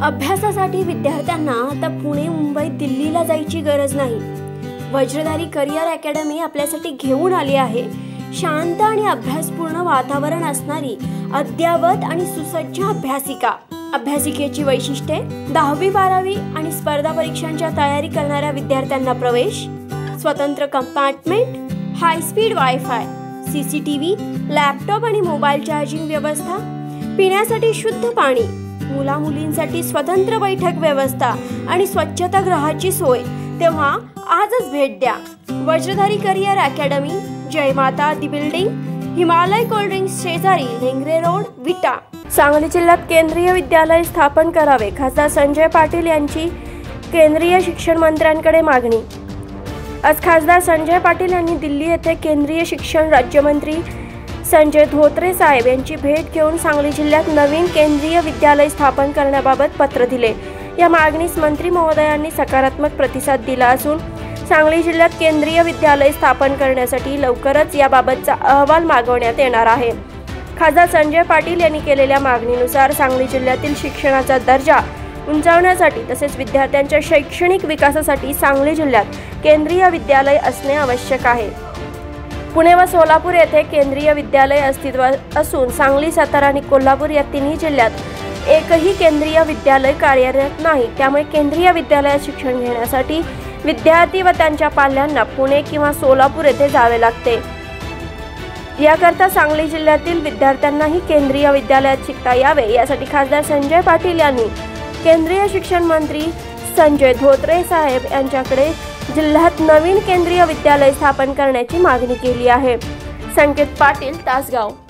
अभ्यासासाठी विद्यार्थ्यांना आता पुणे, मुंबई, दिल्लीला जायची गरज नाही। वज्रधारी करियर अकॅडमी आपल्यासाठी घेऊन आली आहे शांत आणि अभ्यासपूर्ण वातावरण असणारी अद्यावत आणि सुसज्ज अभ्यासिका। अभ्यासिकेची वैशिष्ट्ये 10वी 12वी आणि स्पर्धा परीक्षांच्या तयारी करणाऱ्या विद्यार्थ्यांना प्रवेश, स्वतंत्र compartment, high speed WiFi, CCTV, laptop आणि मोबाईल चार्जिंग व्यवस्था, पिण्यासाठी शुद्ध पाणी, मुला मुलींसाठी स्वतंत्र बैठक व्यवस्था आणि स्वच्छतागृहाची सोय। तेव्हा आजच भेट द्या वज्रधारी career academy, Jai Mata Di building, Himalaya cold drinks शेजारी, लेंगरे रोड, विटा। सांगली जिल्ह्यात केंद्रीय विद्यालय स्थापन करावे, खासदार संजय पाटील यांची केंद्रीय शिक्षण मंत्र्यांकडे मागणी। आज खासदार संजय पाटील यांनी दिल्ली येथे केंद्रीय शिक्षण राज्यमंत्री संजय धोत्रे साहेब यांची भेट घेऊन सांगली जिल्ह्यात नवीन केंद्रीय विद्यालय स्थापन करण्याबाबत पत्र दिले। या मागणीस मंत्री महोदयांनी सकारात्मक प्रतिसाद दिला असून सांगली जिल्ह्यात केंद्रीय विद्यालय स्थापन करण्यासाठी लवकरच याबाबतचा अहवाल मागवण्यात येणार आहे। खासदार संजय पाटील यांनी केलेल्या मागणीनुसार सांगली जिल्ह्यातील शिक्षणाचा दर्जा उंचावण्यासाठी तसेच विद्यार्थ्यांच्या शैक्षणिक विकासासाठी सांगली जिल्ह्यात केंद्रीय विद्यालय असणे आवश्यक आहे। पुणे व सोलापूर येथे केंद्रीय विद्यालय अस्तित्वात असून सांगली, सातारा आणि कोल्हापूर या तिन्ही जिल्ह्यात एकही केंद्रीय विद्यालय कार्यरत नाही। त्यामुळे केंद्रीय विद्यालयात शिक्षण घेण्यासाठी विद्यार्थी व त्यांच्या पाल्यांना पुणे किंवा सोलापूर येथे जावे लागते। याकरता सांगली जिल्ह्यातील विद्यार्थ्यांनाही केंद्रीय विद्यालयात शिकता यावे यासाठी खासदार संजय पाटील यांनी केंद्रीय शिक्षण मंत्री संजय धोत्रे साहेब यांच्याकडे जिल्ह्यात नवीन केंद्रीय विद्यालय स्थापन करण्याची मागणी केली आहे। संकेत पाटील, तासगाव।